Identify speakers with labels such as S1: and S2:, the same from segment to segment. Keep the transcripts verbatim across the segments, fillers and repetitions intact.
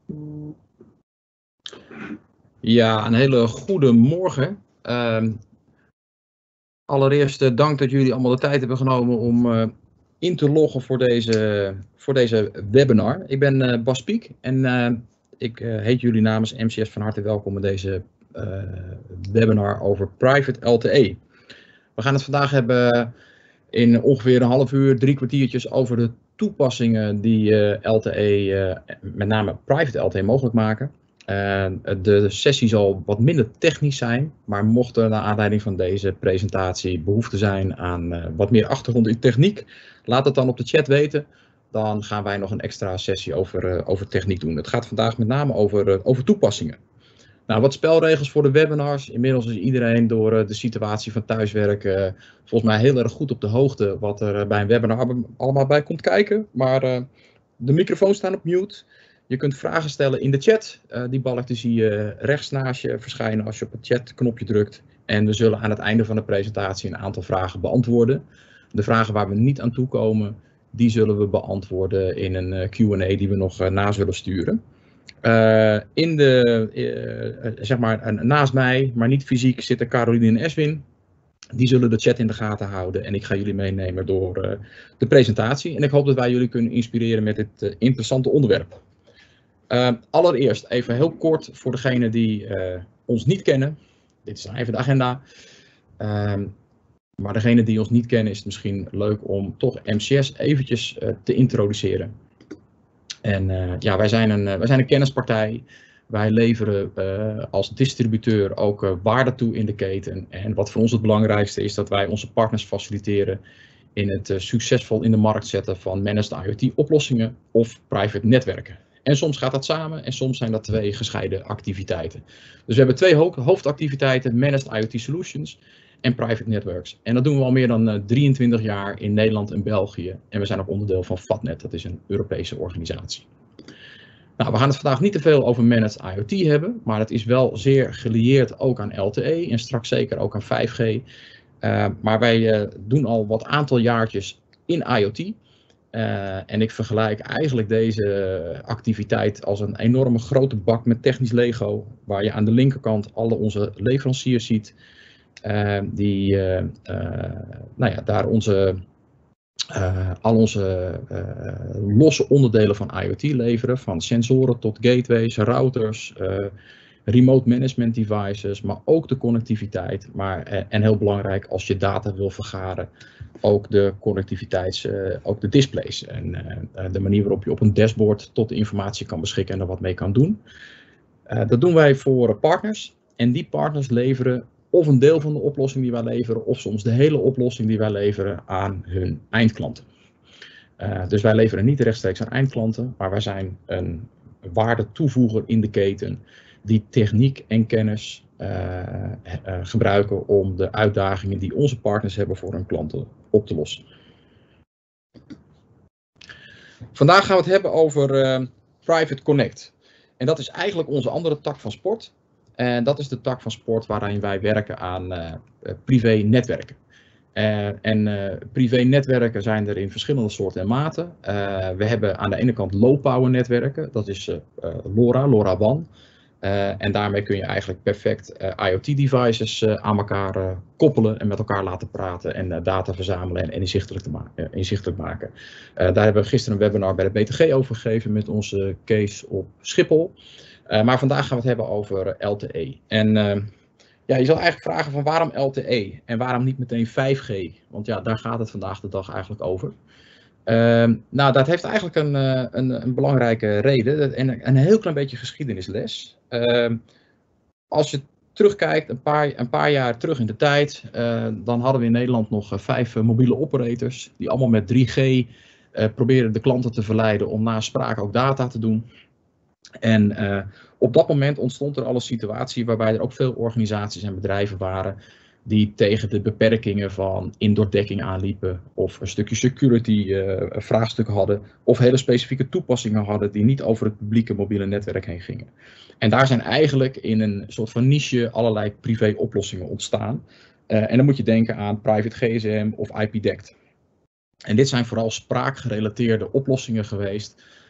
S1: Ja, een hele goede morgen. Uh, allereerst uh, dank dat jullie allemaal de tijd hebben genomen om uh, in te loggen voor deze, voor deze webinar. Ik ben uh, Bas Pieck en uh, ik uh, heet jullie namens M C S van harte welkom in deze uh, webinar over Private L T E. We gaan het vandaag hebben in ongeveer een half uur, drie kwartiertjes over de toepassingen die uh, L T E, uh, met name Private L T E, mogelijk maken. Uh, de sessie zal wat minder technisch zijn, maar mocht er naar aanleiding van deze presentatie behoefte zijn aan uh, wat meer achtergrond in techniek, laat het dan op de chat weten. Dan gaan wij nog een extra sessie over, uh, over techniek doen. Het gaat vandaag met name over, uh, over toepassingen. Nou, wat spelregels voor de webinars. Inmiddels is iedereen door uh, de situatie van thuiswerken uh, volgens mij heel erg goed op de hoogte wat er uh, bij een webinar allemaal bij komt kijken. Maar uh, de microfoons staan op mute. Je kunt vragen stellen in de chat. Uh, die balk die zie je rechts naast je verschijnen als je op het chatknopje drukt. En we zullen aan het einde van de presentatie een aantal vragen beantwoorden. De vragen waar we niet aan toe komen, die zullen we beantwoorden in een uh, Q en A die we nog uh, na zullen sturen. Uh, in de, uh, zeg maar, uh, naast mij, maar niet fysiek, zitten Caroline en Eswin. Die zullen de chat in de gaten houden en ik ga jullie meenemen door uh, de presentatie. En ik hoop dat wij jullie kunnen inspireren met dit uh, interessante onderwerp. Uh, allereerst even heel kort voor degenen die uh, ons niet kennen. Dit is dan even de agenda. Uh, maar degenen die ons niet kennen is het misschien leuk om toch M C S eventjes uh, te introduceren. En uh, ja, wij zijn, een, uh, wij zijn een kennispartij. Wij leveren uh, als distributeur ook uh, waarde toe in de keten. En wat voor ons het belangrijkste is dat wij onze partners faciliteren in het uh, succesvol in de markt zetten van managed IoT oplossingen of private netwerken. En soms gaat dat samen en soms zijn dat twee gescheiden activiteiten. Dus we hebben twee ho hoofdactiviteiten, managed IoT solutions en private networks. En dat doen we al meer dan uh, drieëntwintig jaar in Nederland en België. En we zijn ook onderdeel van FATNet, dat is een Europese organisatie. Nou, we gaan het vandaag niet te veel over managed IoT hebben, maar het is wel zeer gelieerd ook aan L T E en straks zeker ook aan vijf G. Uh, maar wij uh, doen al wat aantal jaartjes in IoT. Uh, en ik vergelijk eigenlijk deze activiteit als een enorme grote bak met technisch Lego, waar je aan de linkerkant alle onze leveranciers ziet, uh, die uh, uh, nou ja, daar onze, uh, al onze uh, losse onderdelen van IoT leveren, van sensoren tot gateways, routers, uh, remote management devices, maar ook de connectiviteit. Maar, uh, en heel belangrijk, als je data wil vergaren, ook de connectiviteits, uh, ook de displays en uh, de manier waarop je op een dashboard tot de informatie kan beschikken en er wat mee kan doen. Uh, dat doen wij voor partners en die partners leveren of een deel van de oplossing die wij leveren of soms de hele oplossing die wij leveren aan hun eindklanten. Uh, dus wij leveren niet rechtstreeks aan eindklanten, maar wij zijn een waardetoevoeger in de keten die techniek en kennis uh, uh, gebruiken om de uitdagingen die onze partners hebben voor hun klanten op te lossen. Vandaag gaan we het hebben over uh, Private Connect. En dat is eigenlijk onze andere tak van sport. En dat is de tak van sport waarin wij werken aan uh, privé netwerken. Uh, en uh, privé netwerken zijn er in verschillende soorten en maten. Uh, we hebben aan de ene kant low power netwerken, dat is uh, uh, LoRa, LoRaWAN. Uh, en daarmee kun je eigenlijk perfect uh, IoT devices uh, aan elkaar uh, koppelen en met elkaar laten praten en uh, data verzamelen en, en inzichtelijk, te ma uh, inzichtelijk maken. Uh, daar hebben we gisteren een webinar bij de B T G over gegeven met onze case op Schiphol. Uh, maar vandaag gaan we het hebben over uh, L T E. En uh, ja, je zal eigenlijk vragen van waarom L T E en waarom niet meteen vijf G? Want ja, daar gaat het vandaag de dag eigenlijk over. Uh, nou, dat heeft eigenlijk een, een, een belangrijke reden en een heel klein beetje geschiedenisles. Uh, als je terugkijkt, een paar, een paar jaar terug in de tijd, uh, dan hadden we in Nederland nog uh, vijf uh, mobiele operators die allemaal met drie G uh, probeerden de klanten te verleiden om na sprake ook data te doen. En uh, op dat moment ontstond er al een situatie waarbij er ook veel organisaties en bedrijven waren die tegen de beperkingen van indoordekking aanliepen of een stukje security uh, vraagstuk hadden of hele specifieke toepassingen hadden die niet over het publieke mobiele netwerk heen gingen. En daar zijn eigenlijk in een soort van niche allerlei privé oplossingen ontstaan. Uh, en dan moet je denken aan private G S M of I P D E C T. En dit zijn vooral spraakgerelateerde oplossingen geweest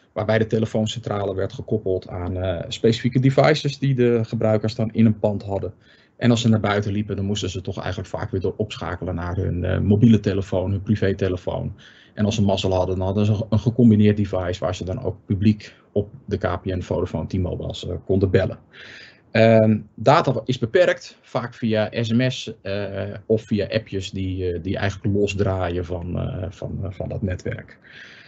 S1: waarbij de telefooncentrale werd gekoppeld aan uh, specifieke devices die de gebruikers dan in een pand hadden. En als ze naar buiten liepen, dan moesten ze toch eigenlijk vaak weer door opschakelen naar hun uh, mobiele telefoon, hun privételefoon. En als ze mazzel hadden, dan hadden ze een gecombineerd device waar ze dan ook publiek op de K P N, Vodafone, T-Mobiles uh, konden bellen. Uh, data is beperkt, vaak via sms uh, of via appjes die, uh, die eigenlijk losdraaien van, uh, van, uh, van dat netwerk.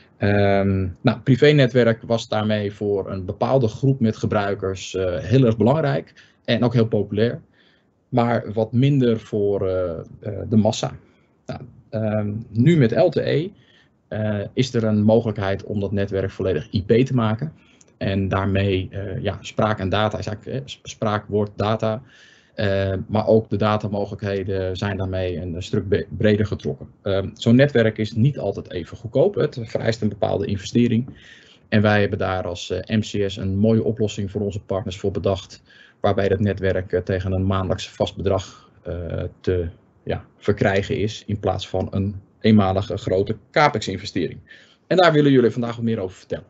S1: Um, nou, privé-netwerk was daarmee voor een bepaalde groep met gebruikers uh, heel erg belangrijk en ook heel populair, maar wat minder voor uh, uh, de massa. Nou, um, nu met L T E uh, is er een mogelijkheid om dat netwerk volledig I P te maken. En daarmee, uh, ja, spraak en data is eigenlijk eh, spraak, woord, data. Uh, maar ook de datamogelijkheden zijn daarmee een stuk breder getrokken. Uh, Zo'n netwerk is niet altijd even goedkoop. Het vereist een bepaalde investering. En wij hebben daar als uh, M C S een mooie oplossing voor onze partners voor bedacht. Waarbij dat netwerk uh, tegen een maandelijks vast bedrag uh, te ja, verkrijgen is. In plaats van een eenmalige grote capex investering. En daar willen jullie vandaag wat meer over vertellen.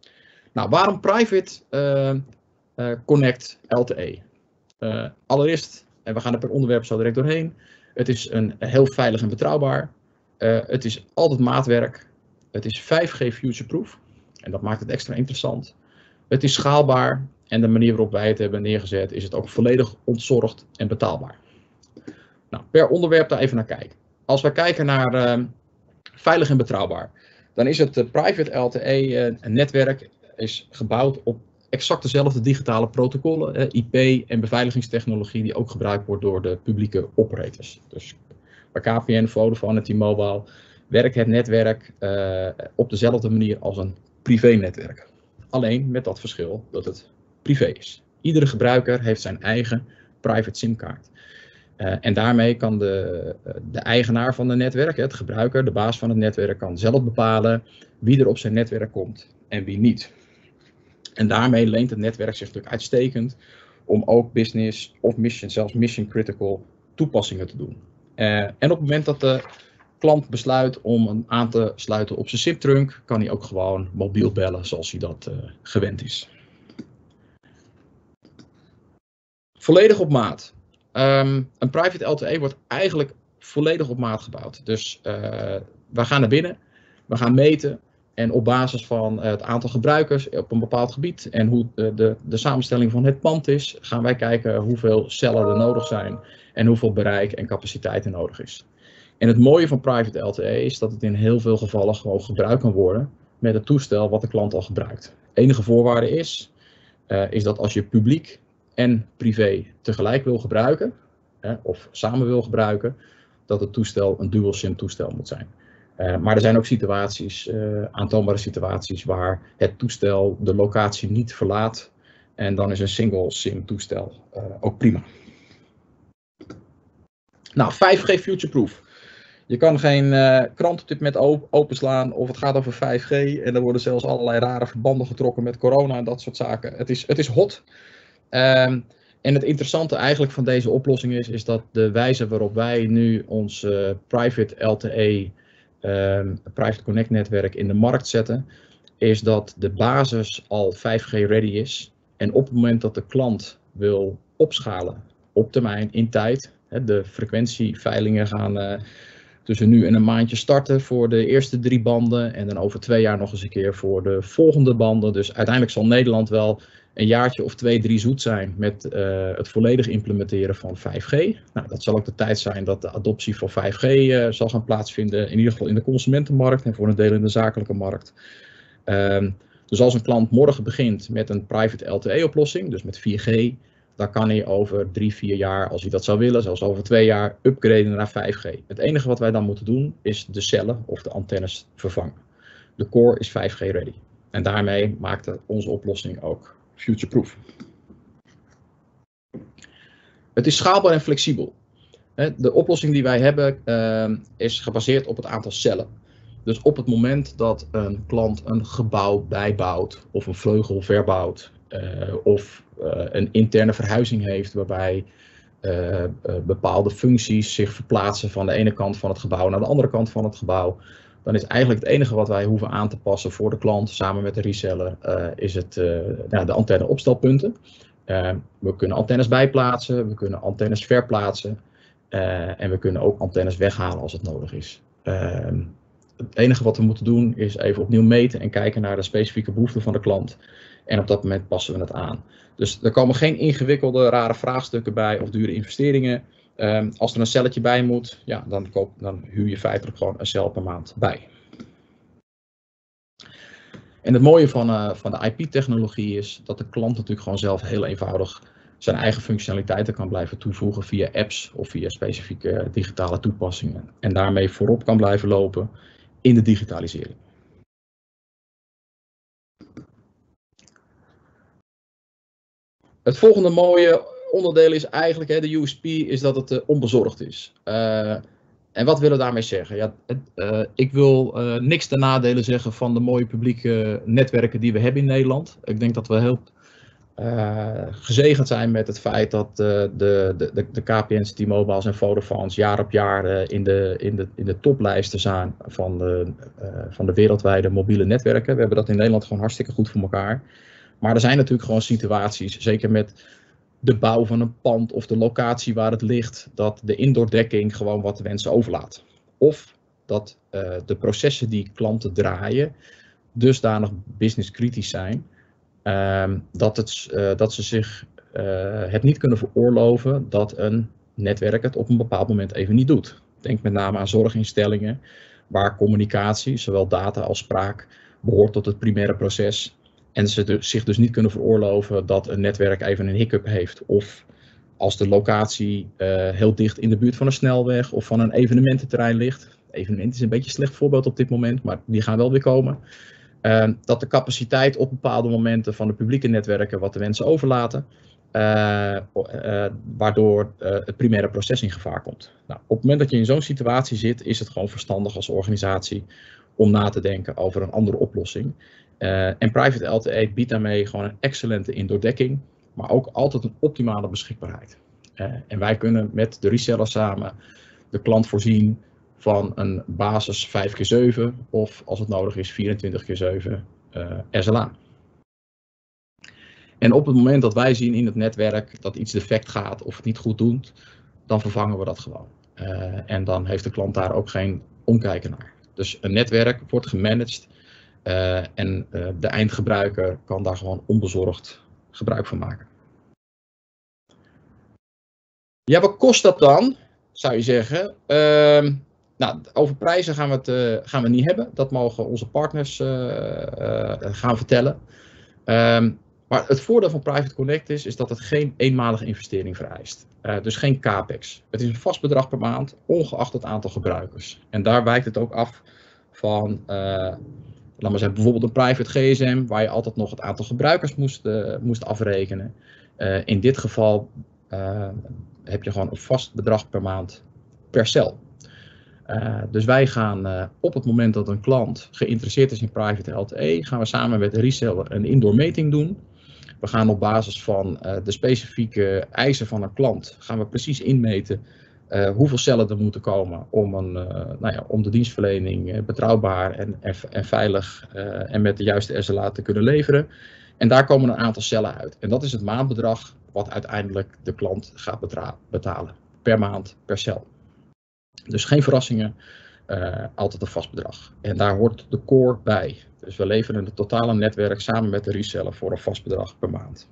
S1: Nou, waarom Private uh, uh, Connect L T E? Uh, allereerst, en we gaan er per onderwerp zo direct doorheen, het is een heel veilig en betrouwbaar. Uh, het is altijd maatwerk. Het is vijf G futureproof en dat maakt het extra interessant. Het is schaalbaar en de manier waarop wij het hebben neergezet is het ook volledig ontzorgd en betaalbaar. Nou, per onderwerp daar even naar kijken. Als we kijken naar uh, veilig en betrouwbaar, dan is het uh, Private L T E uh, een netwerk is gebouwd op exact dezelfde digitale protocollen, eh, I P en beveiligingstechnologie die ook gebruikt wordt door de publieke operators. Dus bij K P N, Vodafone en T-Mobile werkt het netwerk uh, op dezelfde manier als een privé-netwerk. Alleen met dat verschil dat het privé is. Iedere gebruiker heeft zijn eigen private simkaart. Uh, en daarmee kan de, de eigenaar van het netwerk, het gebruiker, de baas van het netwerk, kan zelf bepalen wie er op zijn netwerk komt en wie niet. En daarmee leent het netwerk zich natuurlijk uitstekend om ook business of mission, zelfs mission critical toepassingen te doen. Uh, en op het moment dat de klant besluit om hem aan te sluiten op zijn SIP-trunk, kan hij ook gewoon mobiel bellen zoals hij dat uh, gewend is. Volledig op maat. Um, een private L T E wordt eigenlijk volledig op maat gebouwd. Dus uh, we gaan naar binnen, we gaan meten. En op basis van het aantal gebruikers op een bepaald gebied en hoe de, de, de samenstelling van het pand is, gaan wij kijken hoeveel cellen er nodig zijn en hoeveel bereik en capaciteit er nodig is. En het mooie van private L T E is dat het in heel veel gevallen gewoon gebruikt kan worden met het toestel wat de klant al gebruikt. De enige voorwaarde is, uh, is dat als je publiek en privé tegelijk wil gebruiken, uh, of samen wil gebruiken, dat het toestel een dual SIM toestel moet zijn. Uh, maar er zijn ook situaties, uh, aantoonbare situaties, waar het toestel de locatie niet verlaat. En dan is een single SIM toestel uh, ook prima. Nou, vijf G futureproof. Je kan geen uh, krant op dit moment op openslaan of het gaat over vijf G. En er worden zelfs allerlei rare verbanden getrokken met corona en dat soort zaken. Het is, het is hot. Um, en het interessante eigenlijk van deze oplossing is, is dat de wijze waarop wij nu ons uh, private L T E... Um, Private Connect netwerk in de markt zetten, is dat de basis al vijf G ready is. En op het moment dat de klant wil opschalen op termijn, in tijd, hè, de frequentieveilingen gaan uh, tussen nu en een maandje starten voor de eerste drie banden en dan over twee jaar nog eens een keer voor de volgende banden. Dus uiteindelijk zal Nederland wel een jaartje of twee, drie zoet zijn met uh, het volledig implementeren van vijf G. Nou, dat zal ook de tijd zijn dat de adoptie van vijf G uh, zal gaan plaatsvinden, in ieder geval in de consumentenmarkt en voor een deel in de zakelijke markt. Um, dus als een klant morgen begint met een private L T E-oplossing, dus met vier G, dan kan hij over drie, vier jaar, als hij dat zou willen, zelfs over twee jaar, upgraden naar vijf G. Het enige wat wij dan moeten doen, is de cellen of de antennes vervangen. De core is vijf G ready. En daarmee maakt onze oplossing ook futureproof. Het is schaalbaar en flexibel. De oplossing die wij hebben uh, is gebaseerd op het aantal cellen. Dus op het moment dat een klant een gebouw bijbouwt of een vleugel verbouwt uh, of uh, een interne verhuizing heeft waarbij uh, uh, bepaalde functies zich verplaatsen van de ene kant van het gebouw naar de andere kant van het gebouw, dan is eigenlijk het enige wat wij hoeven aan te passen voor de klant samen met de reseller, uh, is het, uh, ja, de antenne opstelpunten. Uh, we kunnen antennes bijplaatsen, we kunnen antennes verplaatsen uh, en we kunnen ook antennes weghalen als het nodig is. Uh, het enige wat we moeten doen is even opnieuw meten en kijken naar de specifieke behoeften van de klant. En op dat moment passen we het aan. Dus er komen geen ingewikkelde, rare vraagstukken bij of dure investeringen. Um, als er een celletje bij moet, ja, dan, koop, dan huur je feitelijk gewoon een cel per maand bij. En het mooie van, uh, van de I P-technologie is dat de klant natuurlijk gewoon zelf heel eenvoudig zijn eigen functionaliteiten kan blijven toevoegen via apps of via specifieke digitale toepassingen. En daarmee voorop kan blijven lopen in de digitalisering. Het volgende mooie onderdeel is eigenlijk, hè, de U S P, is dat het uh, onbezorgd is. Uh, en wat willen we daarmee zeggen? Ja, het, uh, ik wil uh, niks ten nadele zeggen van de mooie publieke netwerken die we hebben in Nederland. Ik denk dat we heel uh, gezegend zijn met het feit dat uh, de, de, de, de K P N's, T-Mobiles en Vodafones jaar op jaar uh, in, de, in, de, in de toplijsten staan van de, uh, van de wereldwijde mobiele netwerken. We hebben dat in Nederland gewoon hartstikke goed voor elkaar. Maar er zijn natuurlijk gewoon situaties, zeker met de bouw van een pand of de locatie waar het ligt, dat de indoordekking gewoon wat de wensen overlaat. Of dat uh, de processen die klanten draaien dusdanig businesskritisch zijn, uh, dat, het, uh, dat ze zich uh, het niet kunnen veroorloven dat een netwerk het op een bepaald moment even niet doet. Denk met name aan zorginstellingen waar communicatie, zowel data als spraak, behoort tot het primaire proces. En ze dus, zich dus niet kunnen veroorloven dat een netwerk even een hiccup heeft. Of als de locatie uh, heel dicht in de buurt van een snelweg of van een evenemententerrein ligt. Evenement is een beetje een slecht voorbeeld op dit moment, maar die gaan wel weer komen. Uh, dat de capaciteit op bepaalde momenten van de publieke netwerken wat de wensen overlaten. Uh, uh, waardoor uh, het primaire proces in gevaar komt. Nou, op het moment dat je in zo'n situatie zit, is het gewoon verstandig als organisatie om na te denken over een andere oplossing. Uh, en Private L T E biedt daarmee gewoon een excellente indoordekking, maar ook altijd een optimale beschikbaarheid. Uh, en wij kunnen met de reseller samen de klant voorzien van een basis vijf keer zeven of als het nodig is vierentwintig keer zeven uh, S L A. En op het moment dat wij zien in het netwerk dat iets defect gaat of het niet goed doet, dan vervangen we dat gewoon. Uh, en dan heeft de klant daar ook geen omkijken naar. Dus een netwerk wordt gemanaged. Uh, en uh, de eindgebruiker kan daar gewoon onbezorgd gebruik van maken. Ja, wat kost dat dan, zou je zeggen? Uh, nou, over prijzen gaan we het uh, gaan we niet hebben. Dat mogen onze partners uh, uh, gaan vertellen. Uh, maar het voordeel van Private Connect is, is dat het geen eenmalige investering vereist. Uh, dus geen capex. Het is een vast bedrag per maand, ongeacht het aantal gebruikers. En daar wijkt het ook af van... Uh, Laat maar zeggen, bijvoorbeeld een private G S M, waar je altijd nog het aantal gebruikers moest, uh, moest afrekenen. Uh, in dit geval uh, heb je gewoon een vast bedrag per maand per cel. Uh, dus wij gaan uh, op het moment dat een klant geïnteresseerd is in Private L T E, gaan we samen met de reseller een indoor meting doen. We gaan op basis van uh, de specifieke eisen van een klant, gaan we precies inmeten Uh, hoeveel cellen er moeten komen om, een, uh, nou ja, om de dienstverlening uh, betrouwbaar en, en, en veilig uh, en met de juiste S L A te kunnen leveren. En daar komen een aantal cellen uit. En dat is het maandbedrag wat uiteindelijk de klant gaat betalen. Per maand, per cel. Dus geen verrassingen, uh, altijd een vast bedrag. En daar hoort de core bij. Dus we leveren het totale netwerk samen met de reseller voor een vast bedrag per maand.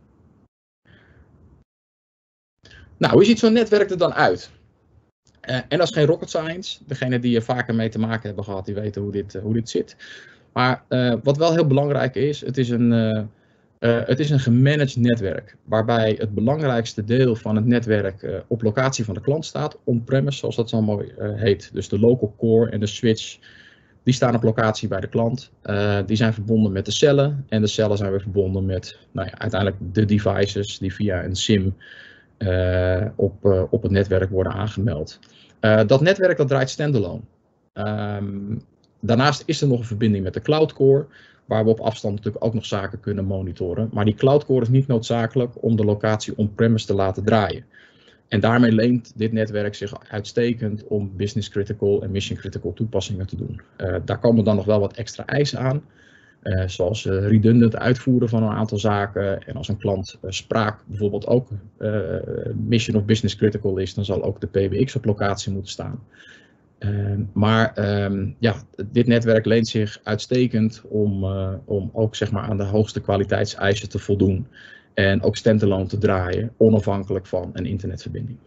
S1: Nou, hoe ziet zo'n netwerk er dan uit? Uh, en dat is geen rocket science. Degenen die er vaker mee te maken hebben gehad, die weten hoe dit, uh, hoe dit zit. Maar uh, wat wel heel belangrijk is, het is, een, uh, uh, het is een gemanaged netwerk. Waarbij het belangrijkste deel van het netwerk uh, op locatie van de klant staat. On-premise, zoals dat zo mooi uh, heet. Dus de local core en de switch, die staan op locatie bij de klant. Uh, die zijn verbonden met de cellen. En de cellen zijn weer verbonden met nou ja, uiteindelijk de devices die via een SIM uh, op, uh, op het netwerk worden aangemeld. Uh, dat netwerk dat draait standalone. Um, daarnaast is er nog een verbinding met de cloud core, waar we op afstand natuurlijk ook nog zaken kunnen monitoren. Maar die cloud core is niet noodzakelijk om de locatie on-premise te laten draaien. En daarmee leent dit netwerk zich uitstekend om business critical en mission critical toepassingen te doen. Uh, daar komen dan nog wel wat extra eisen aan. Uh, zoals uh, redundant uitvoeren van een aantal zaken. En als een klant uh, spraak bijvoorbeeld ook uh, mission of business critical is, dan zal ook de P B X op locatie moeten staan. Uh, maar um, ja, dit netwerk leent zich uitstekend om, uh, om ook zeg maar, aan de hoogste kwaliteitseisen te voldoen. En ook standalone te draaien, onafhankelijk van een internetverbinding.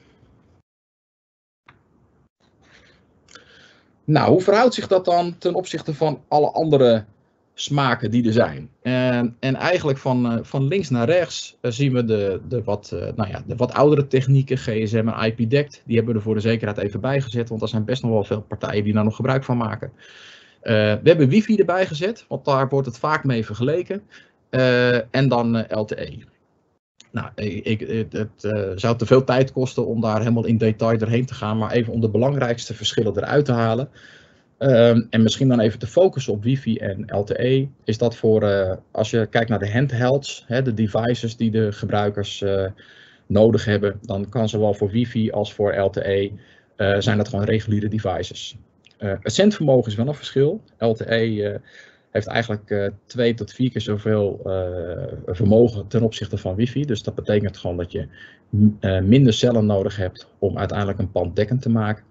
S1: Nou, hoe verhoudt zich dat dan ten opzichte van alle andere smaken die er zijn? En, en eigenlijk van, uh, van links naar rechts uh, zien we de, de, wat, uh, nou ja, de wat oudere technieken, G S M en I P D E C T. Die hebben we er voor de zekerheid even bijgezet, want er zijn best nog wel veel partijen die daar nog gebruik van maken. Uh, we hebben wifi erbij gezet, want daar wordt het vaak mee vergeleken. Uh, en dan uh, L T E. Nou, ik, het, het uh, zou te veel tijd kosten om daar helemaal in detail doorheen te gaan, maar even om de belangrijkste verschillen eruit te halen. Um, en misschien dan even te focussen op wifi en L T E, is dat voor, uh, als je kijkt naar de handhelds, hè, de devices die de gebruikers uh, nodig hebben, dan kan zowel voor wifi als voor L T E uh, zijn dat gewoon reguliere devices. Uh, het zendvermogen is wel een verschil. L T E uh, heeft eigenlijk uh, twee tot vier keer zoveel uh, vermogen ten opzichte van wifi. Dus dat betekent gewoon dat je uh, minder cellen nodig hebt om uiteindelijk een pand dekkend te maken.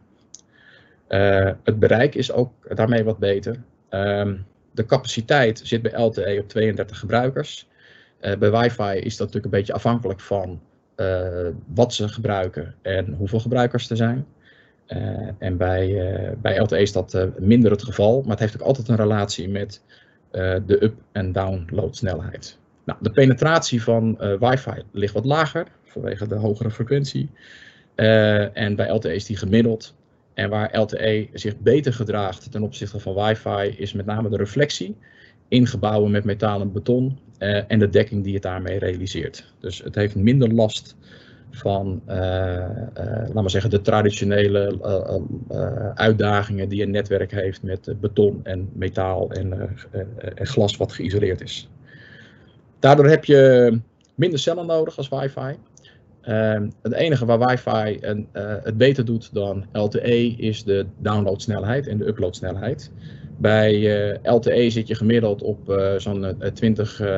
S1: Uh, het bereik is ook daarmee wat beter. Um, de capaciteit zit bij L T E op tweeëndertig gebruikers. Uh, bij wifi is dat natuurlijk een beetje afhankelijk van uh, wat ze gebruiken en hoeveel gebruikers er zijn. Uh, en bij, uh, bij L T E is dat uh, minder het geval, maar het heeft ook altijd een relatie met uh, de up- en download snelheid. Nou, de penetratie van uh, wifi ligt wat lager vanwege de hogere frequentie. Uh, en bij L T E is die gemiddeld. En waar L T E zich beter gedraagt ten opzichte van wifi is met name de reflectie in gebouwen met metaal en beton uh, en de dekking die het daarmee realiseert. Dus het heeft minder last van, uh, uh, laten we zeggen, de traditionele uh, uh, uitdagingen die een netwerk heeft met uh, beton en metaal en, uh, uh, en glas wat geïsoleerd is. Daardoor heb je minder cellen nodig als wifi. Uh, het enige waar wifi een, uh, het beter doet dan L T E is de downloadsnelheid en de uploadsnelheid. Bij uh, L T E zit je gemiddeld op uh, zo'n uh, twintig uh,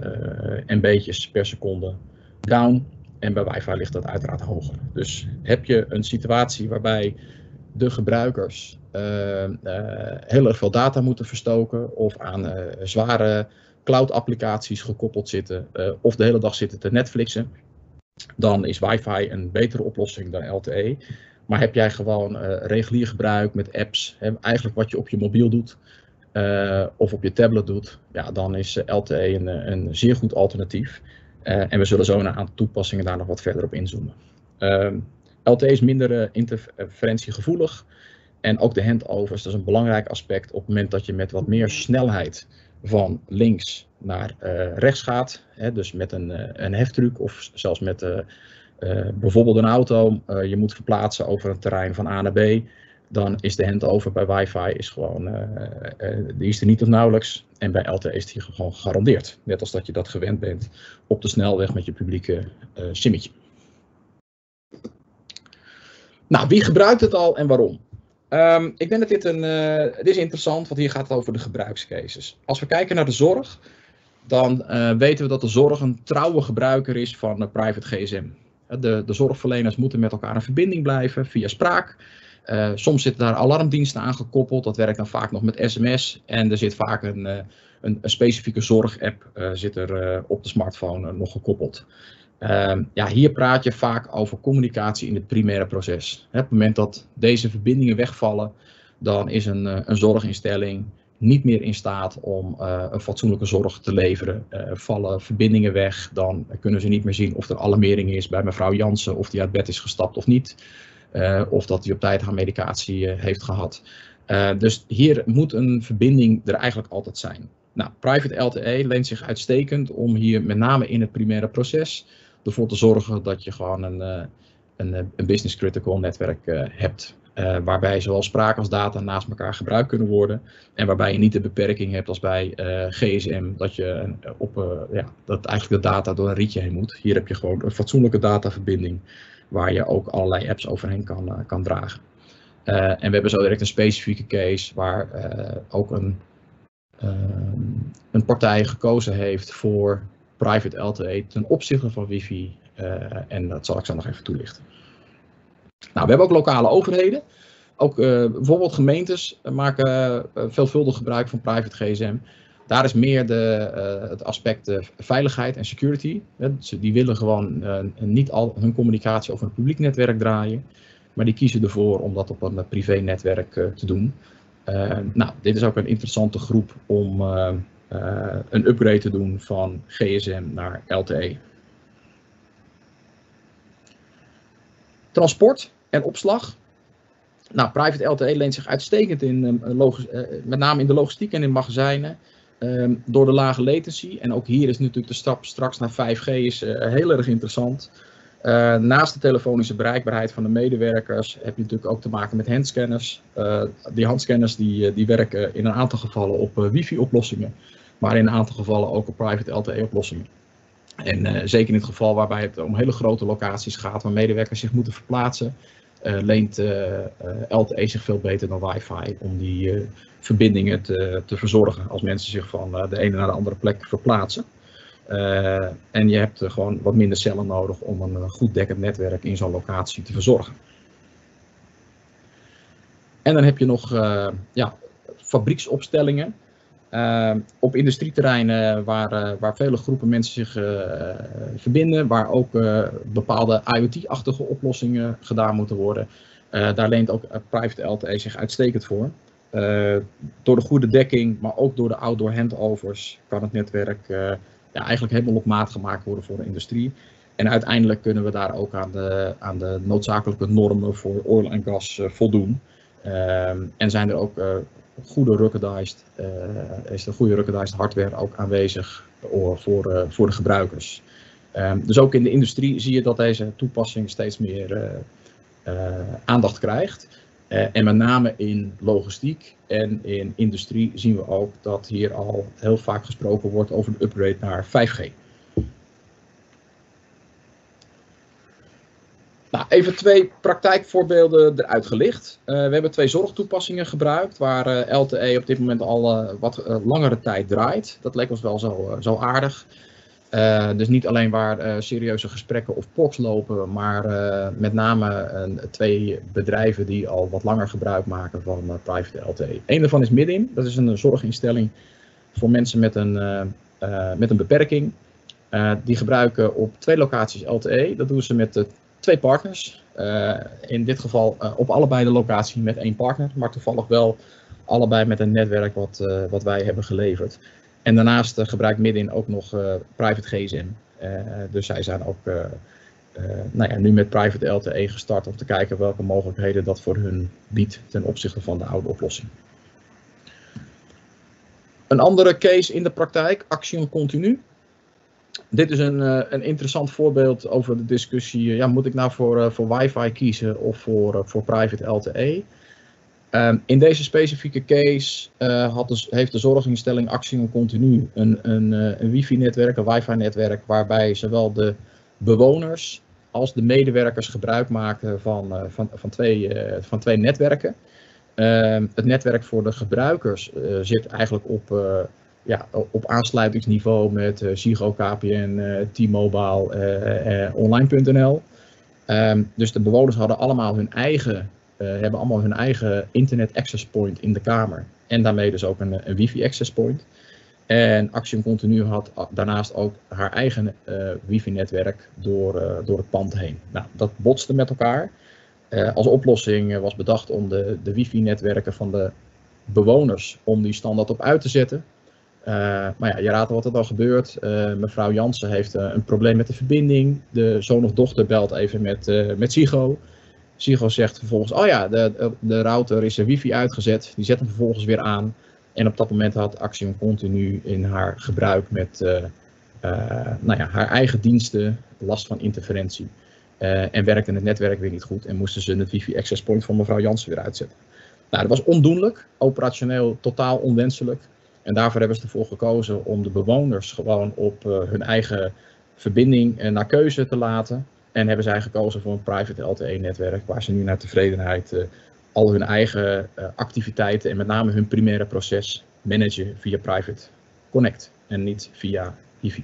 S1: mb'tjes per seconde down. En bij wifi ligt dat uiteraard hoger. Dus heb je een situatie waarbij de gebruikers uh, uh, heel erg veel data moeten verstoken of aan uh, zware cloud applicaties gekoppeld zitten uh, of de hele dag zitten te Netflixen, dan is wifi een betere oplossing dan L T E. Maar heb jij gewoon uh, regulier gebruik met apps, hè, eigenlijk wat je op je mobiel doet uh, of op je tablet doet, ja, dan is uh, L T E een, een zeer goed alternatief. Uh, en we zullen zo een aantal toepassingen daar nog wat verder op inzoomen. Uh, L T E is minder uh, interferentiegevoelig en ook de handovers, dat is een belangrijk aspect op het moment dat je met wat meer snelheid van links naar uh, rechts gaat, hè, dus met een, uh, een heftruck of zelfs met uh, uh, bijvoorbeeld een auto, uh, je moet verplaatsen over een terrein van A naar B, dan is de handover bij wifi is gewoon, uh, uh, die is er niet of nauwelijks en bij L T E is die gewoon gegarandeerd. Net als dat je dat gewend bent op de snelweg met je publieke uh, simmetje. Nou, wie gebruikt het al en waarom? Um, ik denk dat dit een, uh, dit is interessant, want hier gaat het over de gebruikscases. Als we kijken naar de zorg, dan uh, weten we dat de zorg een trouwe gebruiker is van uh, private G S M. De, de zorgverleners moeten met elkaar in verbinding blijven via spraak. Uh, soms zitten daar alarmdiensten aan gekoppeld, dat werkt dan vaak nog met S M S. En er zit vaak een, uh, een, een specifieke zorgapp uh, zit er, uh, op de smartphone uh, nog gekoppeld. Uh, ja, hier praat je vaak over communicatie in het primaire proces. Hè, op het moment dat deze verbindingen wegvallen, dan is een, uh, een zorginstelling niet meer in staat om uh, een fatsoenlijke zorg te leveren. Uh, vallen verbindingen weg, dan kunnen ze niet meer zien of er alarmering is bij mevrouw Jansen, of die uit bed is gestapt of niet. Uh, of dat hij op tijd haar medicatie uh, heeft gehad. Uh, dus hier moet een verbinding er eigenlijk altijd zijn. Nou, private L T E leent zich uitstekend om hier met name in het primaire proces ervoor te zorgen dat je gewoon een, uh, een, een business critical netwerk uh, hebt. Uh, waarbij zowel spraak als data naast elkaar gebruikt kunnen worden. En waarbij je niet de beperking hebt als bij uh, G S M, dat, je, uh, op, uh, ja, dat eigenlijk de data door een rietje heen moet. Hier heb je gewoon een fatsoenlijke dataverbinding waar je ook allerlei apps overheen kan, uh, kan dragen. Uh, en we hebben zo direct een specifieke case waar uh, ook een, uh, een partij gekozen heeft voor private L T E ten opzichte van wifi. Uh, en dat zal ik zo nog even toelichten. Nou, we hebben ook lokale overheden. Ook uh, bijvoorbeeld gemeentes maken uh, veelvuldig gebruik van private G S M. Daar is meer de, uh, het aspect uh, veiligheid en security. Dus die willen gewoon uh, niet al hun communicatie over een publiek netwerk draaien. Maar die kiezen ervoor om dat op een uh, privé netwerk uh, te doen. Uh, nou, dit is ook een interessante groep om uh, uh, een upgrade te doen van G S M naar L T E. Transport en opslag. Nou, private L T E leent zich uitstekend in, uh, logisch, uh, met name in de logistiek en in magazijnen. Um, door de lage latency. En ook hier is natuurlijk de stap straks naar vijf G is, uh, heel erg interessant. Uh, naast de telefonische bereikbaarheid van de medewerkers heb je natuurlijk ook te maken met handscanners. Uh, die handscanners die, die werken in een aantal gevallen op uh, wifi-oplossingen. Maar in een aantal gevallen ook op private L T E-oplossingen. En uh, zeker in het geval waarbij het om hele grote locaties gaat waar medewerkers zich moeten verplaatsen. Uh, leent uh, uh, L T E zich veel beter dan wifi om die uh, verbindingen te, te verzorgen als mensen zich van uh, de ene naar de andere plek verplaatsen. Uh, en je hebt uh, gewoon wat minder cellen nodig om een uh, goed dekkend netwerk in zo'n locatie te verzorgen. En dan heb je nog uh, ja, fabrieksopstellingen. Uh, op industrieterreinen waar, uh, waar vele groepen mensen zich uh, verbinden, waar ook uh, bepaalde IoT-achtige oplossingen gedaan moeten worden. Uh, daar leent ook uh, private L T E zich uitstekend voor. Uh, door de goede dekking, maar ook door de outdoor handovers kan het netwerk uh, ja, eigenlijk helemaal op maat gemaakt worden voor de industrie. En uiteindelijk kunnen we daar ook aan de, aan de noodzakelijke normen voor oil en gas uh, voldoen. Uh, en zijn er ook uh, goede ruggedized, uh, is er goede ruggedized hardware ook aanwezig voor, voor, uh, voor de gebruikers. Um, dus ook in de industrie zie je dat deze toepassing steeds meer uh, uh, aandacht krijgt. Uh, en met name in logistiek en in industrie zien we ook dat hier al heel vaak gesproken wordt over een upgrade naar vijf G. Nou, even twee praktijkvoorbeelden eruit gelicht. Uh, we hebben twee zorgtoepassingen gebruikt waar uh, L T E op dit moment al uh, wat uh, langere tijd draait. Dat leek ons wel zo, uh, zo aardig. Uh, dus niet alleen waar uh, serieuze gesprekken of P O Cs lopen, maar uh, met name uh, twee bedrijven die al wat langer gebruik maken van uh, private L T E. Eén daarvan is Midin, dat is een zorginstelling voor mensen met een, uh, uh, met een beperking. Uh, die gebruiken op twee locaties L T E, dat doen ze met uh, twee partners. Uh, in dit geval uh, op allebei de locaties met één partner, maar toevallig wel allebei met een netwerk wat, uh, wat wij hebben geleverd. En daarnaast uh, gebruikt Midin ook nog uh, private G S M. Uh, dus zij zijn ook uh, uh, nou ja, nu met private L T E gestart om te kijken welke mogelijkheden dat voor hun biedt ten opzichte van de oude oplossing. Een andere case in de praktijk, Axiom Continu. Dit is een, uh, een interessant voorbeeld over de discussie, uh, ja, moet ik nou voor, uh, voor wifi kiezen of voor, uh, voor private L T E? Um, in deze specifieke case uh, had de, heeft de zorginstelling Axiom Continu een, een, uh, een wifi-netwerk, een wifi-netwerk, waarbij zowel de bewoners als de medewerkers gebruik maken van, uh, van, van, twee, uh, van twee netwerken. Uh, het netwerk voor de gebruikers uh, zit eigenlijk op, uh, ja, op aansluitingsniveau met uh, Ziggo, K P N, uh, T-Mobile, uh, uh, online punt n l. Um, dus de bewoners hadden allemaal hun eigen Uh, hebben allemaal hun eigen internet access point in de kamer. En daarmee dus ook een, een wifi access point. En Axiom Continu had daarnaast ook haar eigen uh, wifi netwerk door, uh, door het pand heen. Nou, dat botste met elkaar. Uh, als oplossing was bedacht om de, de wifi netwerken van de bewoners, om die standaard op uit te zetten. Uh, maar ja, je raadt wat er dan gebeurt. Uh, mevrouw Jansen heeft uh, een probleem met de verbinding. De zoon of dochter belt even met, uh, met Ziggo. Ziggo zegt vervolgens, oh ja, de, de router is er wifi uitgezet. Die zet hem vervolgens weer aan. En op dat moment had Axiom Continu in haar gebruik met uh, uh, nou ja, haar eigen diensten last van interferentie. Uh, en werkte het netwerk weer niet goed en moesten ze het wifi access point van mevrouw Jansen weer uitzetten. Nou, dat was ondoenlijk, operationeel totaal onwenselijk. En daarvoor hebben ze ervoor gekozen om de bewoners gewoon op uh, hun eigen verbinding uh, naar keuze te laten. En hebben zij gekozen voor een private L T E-netwerk, waar ze nu naar tevredenheid uh, al hun eigen uh, activiteiten en met name hun primaire proces managen via Private Connect en niet via I V I.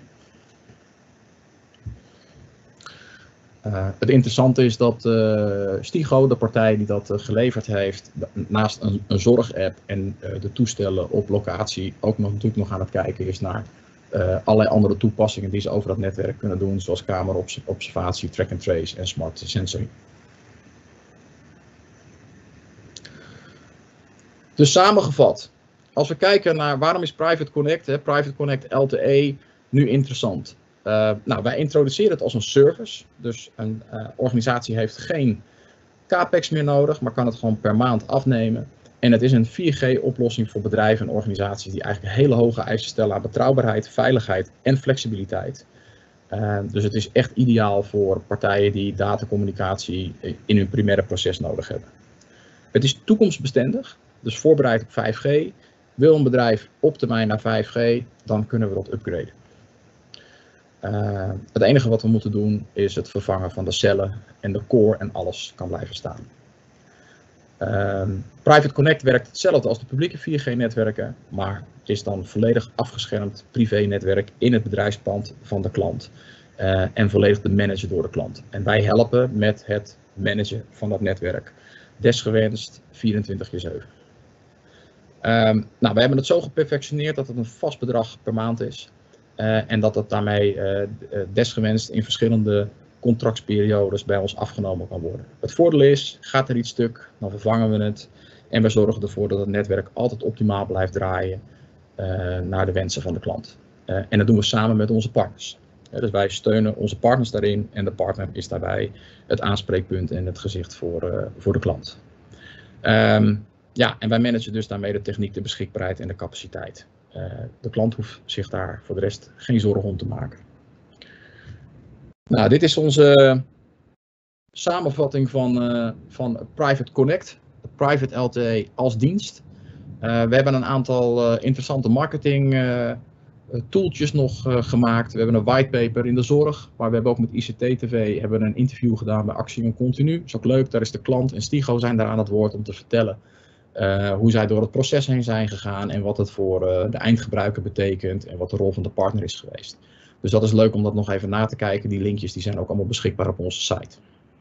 S1: Uh, het interessante is dat uh, Stigo, de partij die dat uh, geleverd heeft, naast een, een zorgapp en uh, de toestellen op locatie ook nog, natuurlijk nog aan het kijken is naar uh, allerlei andere toepassingen die ze over dat netwerk kunnen doen, zoals kamerobservatie, track and trace en smart sensoring. Dus samengevat, als we kijken naar waarom is Private Connect, hè, Private Connect L T E nu interessant? Uh, nou, wij introduceren het als een service, dus een uh, organisatie heeft geen capex meer nodig, maar kan het gewoon per maand afnemen. En het is een vier G oplossing voor bedrijven en organisaties die eigenlijk hele hoge eisen stellen aan betrouwbaarheid, veiligheid en flexibiliteit. Uh, dus het is echt ideaal voor partijen die datacommunicatie in hun primaire proces nodig hebben. Het is toekomstbestendig, dus voorbereid op vijf G. Wil een bedrijf op termijn naar vijf G, dan kunnen we dat upgraden. Uh, het enige wat we moeten doen is het vervangen van de cellen en de core en alles kan blijven staan. Uh, Private Connect werkt hetzelfde als de publieke vier G netwerken, maar is dan volledig afgeschermd privé-netwerk in het bedrijfspand van de klant uh, en volledig te managen door de klant. En wij helpen met het managen van dat netwerk, desgewenst vierentwintig keer zeven. Um, nou, we hebben het zo geperfectioneerd dat het een vast bedrag per maand is. Uh, en dat het daarmee uh, desgewenst in verschillende contractsperiodes bij ons afgenomen kan worden. Het voordeel is, gaat er iets stuk, dan vervangen we het. En we zorgen ervoor dat het netwerk altijd optimaal blijft draaien uh, naar de wensen van de klant. Uh, en dat doen we samen met onze partners. Uh, dus wij steunen onze partners daarin en de partner is daarbij het aanspreekpunt en het gezicht voor, uh, voor de klant. Um, ja, en wij managen dus daarmee de techniek, de beschikbaarheid en de capaciteit. Uh, de klant hoeft zich daar voor de rest geen zorgen om te maken. Nou, dit is onze samenvatting van, uh, van Private Connect, Private L T E als dienst. Uh, we hebben een aantal uh, interessante marketing uh, tooltjes nog uh, gemaakt. We hebben een whitepaper in de zorg, maar we hebben ook met I C T T V hebben een interview gedaan bij Axiom Continu. Dat is ook leuk, daar is de klant en Stigo zijn daar aan het woord om te vertellen Uh, hoe zij door het proces heen zijn gegaan en wat het voor uh, de eindgebruiker betekent en wat de rol van de partner is geweest. Dus dat is leuk om dat nog even na te kijken. Die linkjes die zijn ook allemaal beschikbaar op onze site.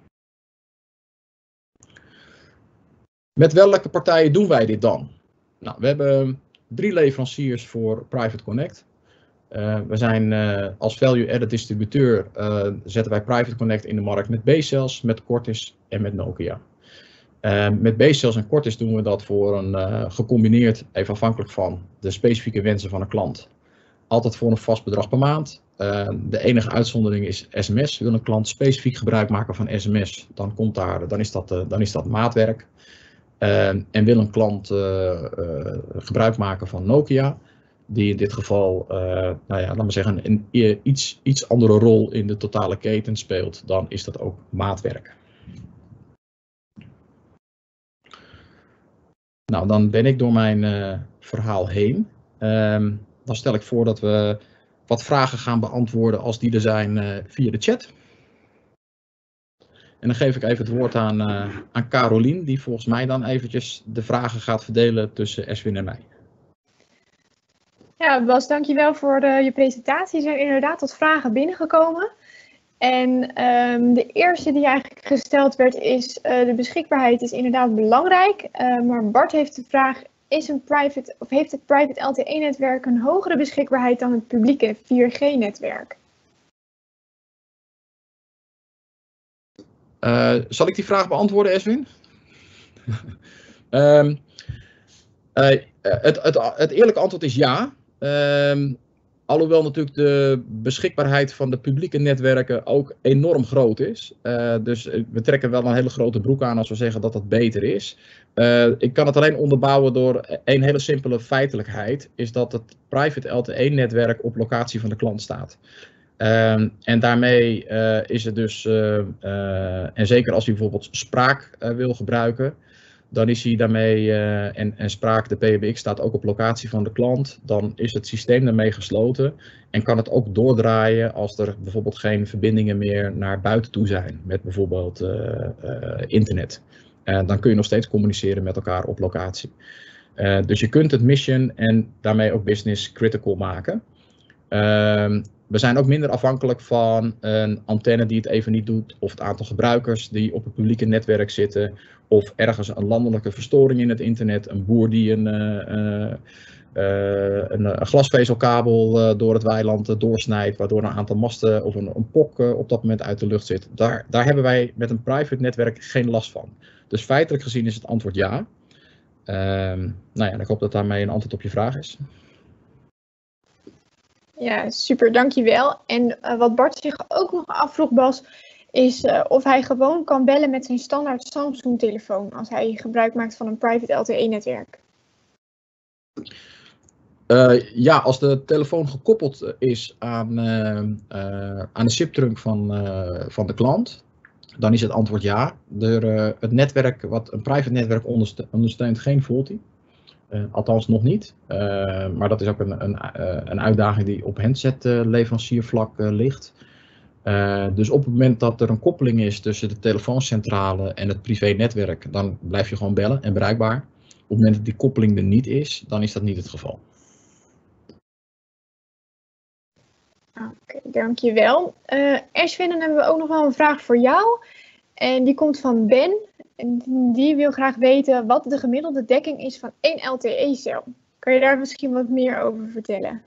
S1: Met welke partijen doen wij dit dan? Nou, we hebben drie leveranciers voor Private Connect. Uh, we zijn uh, als value-added distributeur uh, zetten wij Private Connect in de markt met B-Cells, met Cortis en met Nokia. Uh, met B-Cells en Cortis doen we dat voor een uh, gecombineerd, even afhankelijk van de specifieke wensen van een klant. Altijd voor een vast bedrag per maand. Uh, de enige uitzondering is S M S. Wil een klant specifiek gebruik maken van S M S, dan, komt daar, dan, is, dat, uh, dan is dat maatwerk. Uh, en wil een klant uh, uh, gebruik maken van Nokia, die in dit geval, uh, nou ja, laten we zeggen, een, een iets, iets andere rol in de totale keten speelt, dan is dat ook maatwerk. Nou, dan ben ik door mijn uh, verhaal heen. Um, dan stel ik voor dat we wat vragen gaan beantwoorden als die er zijn uh, via de chat. En dan geef ik even het woord aan, uh, aan Carolien, die volgens mij dan eventjes de vragen gaat verdelen tussen Eswin en mij.
S2: Ja, Bas, dankjewel voor de, je presentatie. Er zijn inderdaad wat vragen binnengekomen. En um, de eerste die eigenlijk gesteld werd is, uh, de beschikbaarheid is inderdaad belangrijk. Uh, maar Bart heeft de vraag, is een private, of heeft het private L T E-netwerk een hogere beschikbaarheid dan het publieke vier G-netwerk?
S1: Uh, zal ik die vraag beantwoorden, Eswin? um, uh, het, het, het eerlijke antwoord is ja. Um, Alhoewel natuurlijk de beschikbaarheid van de publieke netwerken ook enorm groot is. Uh, dus we trekken wel een hele grote broek aan als we zeggen dat dat beter is. Uh, ik kan het alleen onderbouwen door een hele simpele feitelijkheid. Is dat het private L T E-netwerk op locatie van de klant staat. Uh, en daarmee uh, is het dus, uh, uh, en zeker als u bijvoorbeeld spraak uh, wil gebruiken. dan is hij daarmee, uh, en, en spraak de P B X staat ook op locatie van de klant, dan is het systeem daarmee gesloten en kan het ook doordraaien als er bijvoorbeeld geen verbindingen meer naar buiten toe zijn, met bijvoorbeeld uh, uh, internet. Uh, dan kun je nog steeds communiceren met elkaar op locatie. Uh, dus je kunt het mission en daarmee ook business critical maken. Uh, we zijn ook minder afhankelijk van een antenne die het even niet doet, of het aantal gebruikers die op het publieke netwerk zitten, of ergens een landelijke verstoring in het internet, een boer die een, uh, uh, een, een glasvezelkabel uh, door het weiland uh, doorsnijdt, waardoor een aantal masten of een, een pok uh, op dat moment uit de lucht zit. Daar, daar hebben wij met een private netwerk geen last van. Dus feitelijk gezien is het antwoord ja. Uh, nou ja, ik hoop dat daarmee een antwoord op je vraag is.
S2: Ja, super, dankjewel. En uh, wat Bart zich ook nog afvroeg, Bas, is uh, of hij gewoon kan bellen met zijn standaard Samsung-telefoon als hij gebruik maakt van een private L T E-netwerk.
S1: Uh, ja, als de telefoon gekoppeld is aan, uh, uh, aan de S I P-trunk van, uh, van de klant, dan is het antwoord ja. De, uh, het netwerk, wat een private netwerk ondersteunt, ondersteunt geen VoLTE. Uh, althans nog niet, uh, maar dat is ook een, een, uh, een uitdaging die op handset-leveranciervlak uh, ligt. Uh, dus op het moment dat er een koppeling is tussen de telefooncentrale en het privé-netwerk, dan blijf je gewoon bellen en bereikbaar. Op het moment dat die koppeling er niet is, dan is dat niet het geval.
S2: Oké, okay, dankjewel. Uh, Ashwin, dan hebben we ook nog wel een vraag voor jou. En die komt van Ben. En die wil graag weten wat de gemiddelde dekking is van één L T E-cel. Kan je daar misschien wat meer over vertellen?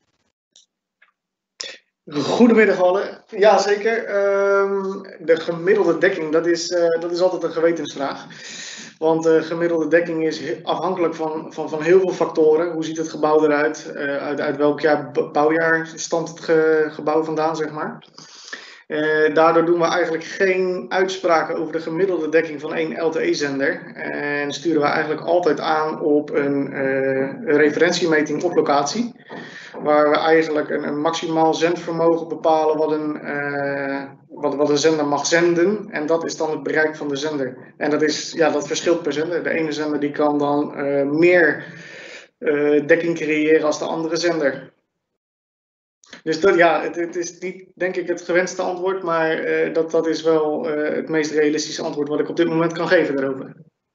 S3: Goedemiddag allen. Ja, zeker. Um, de gemiddelde dekking, dat is, uh, dat is altijd een gewetensvraag. Want de uh, gemiddelde dekking is afhankelijk van, van, van heel veel factoren. Hoe ziet het gebouw eruit? Uh, uit, uit welk jaar, bouwjaar stamt het ge, gebouw vandaan, zeg maar. Uh, daardoor doen we eigenlijk geen uitspraken over de gemiddelde dekking van één L T E-zender. En sturen we eigenlijk altijd aan op een, uh, een referentiemeting op locatie. Waar we eigenlijk een, een maximaal zendvermogen bepalen wat een, uh, wat, wat een zender mag zenden. En dat is dan het bereik van de zender. En dat, is, ja, dat verschilt per zender. De ene zender die kan dan uh, meer uh, dekking creëren als de andere zender. Dus dat, ja, het, het is niet, denk ik, het gewenste antwoord, maar uh, dat, dat is wel uh, het meest realistische antwoord wat ik op dit moment kan geven daarover.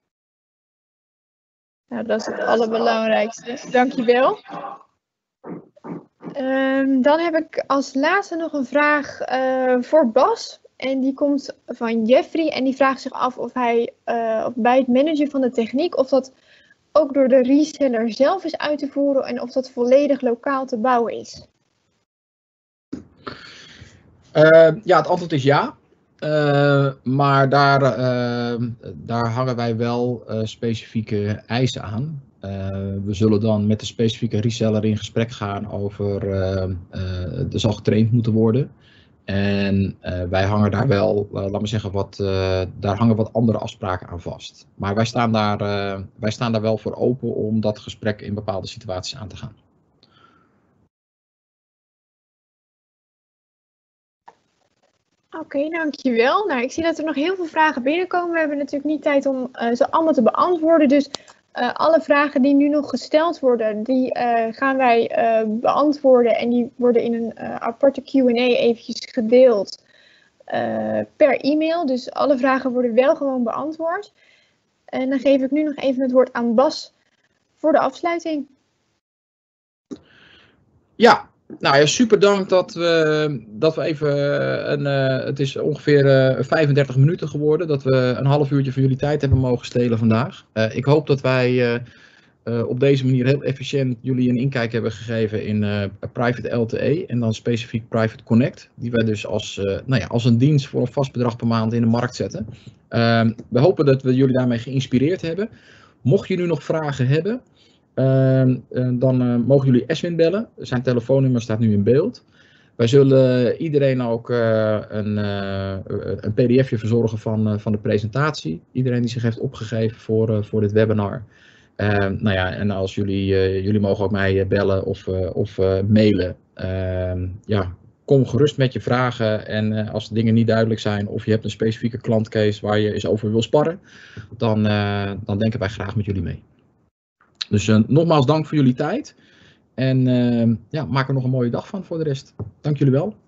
S2: Nou, dat is het allerbelangrijkste. Dankjewel. Um, dan heb ik als laatste nog een vraag uh, voor Bas. En die komt van Jeffrey en die vraagt zich af of hij uh, of bij het managen van de techniek, of dat ook door de reseller zelf is uit te voeren en of dat volledig lokaal te bouwen is.
S1: Uh, ja, het antwoord is ja. Uh, maar daar, uh, daar hangen wij wel uh, specifieke eisen aan. Uh, we zullen dan met de specifieke reseller in gesprek gaan over, uh, uh, er zal getraind moeten worden. En uh, wij hangen daar wel, uh, laat me zeggen, wat, uh, daar hangen wat andere afspraken aan vast. Maar wij staan, daar, uh, wij staan daar wel voor open om dat gesprek in bepaalde situaties aan te gaan.
S2: Oké, okay, dankjewel. Nou, ik zie dat er nog heel veel vragen binnenkomen. We hebben natuurlijk niet tijd om uh, ze allemaal te beantwoorden. Dus uh, alle vragen die nu nog gesteld worden, die uh, gaan wij uh, beantwoorden. En die worden in een uh, aparte Q en A eventjes gedeeld uh, per e-mail. Dus alle vragen worden wel gewoon beantwoord. En dan geef ik nu nog even het woord aan Bas voor de afsluiting.
S1: Ja. Nou ja, super dank dat we, dat we even, een, uh, het is ongeveer uh, vijfendertig minuten geworden, dat we een half uurtje van jullie tijd hebben mogen stelen vandaag. Uh, ik hoop dat wij uh, uh, op deze manier heel efficiënt jullie een inkijk hebben gegeven in uh, Private L T E en dan specifiek Private Connect, die wij dus als, uh, nou ja, als een dienst voor een vast bedrag per maand in de markt zetten. Uh, we hopen dat we jullie daarmee geïnspireerd hebben. Mocht je nu nog vragen hebben, Uh, uh, dan uh, mogen jullie Ashwin bellen. Zijn telefoonnummer staat nu in beeld. Wij zullen iedereen ook uh, een, uh, een P D F'je verzorgen van, uh, van de presentatie. Iedereen die zich heeft opgegeven voor, uh, voor dit webinar. Uh, nou ja, en als jullie, uh, jullie mogen ook mij bellen of, uh, of uh, mailen. Uh, ja, kom gerust met je vragen. En uh, als dingen niet duidelijk zijn of je hebt een specifieke klantcase waar je eens over wil sparren, dan, uh, dan denken wij graag met jullie mee. Dus uh, nogmaals dank voor jullie tijd. En uh, ja, maak er nog een mooie dag van voor de rest. Dank jullie wel.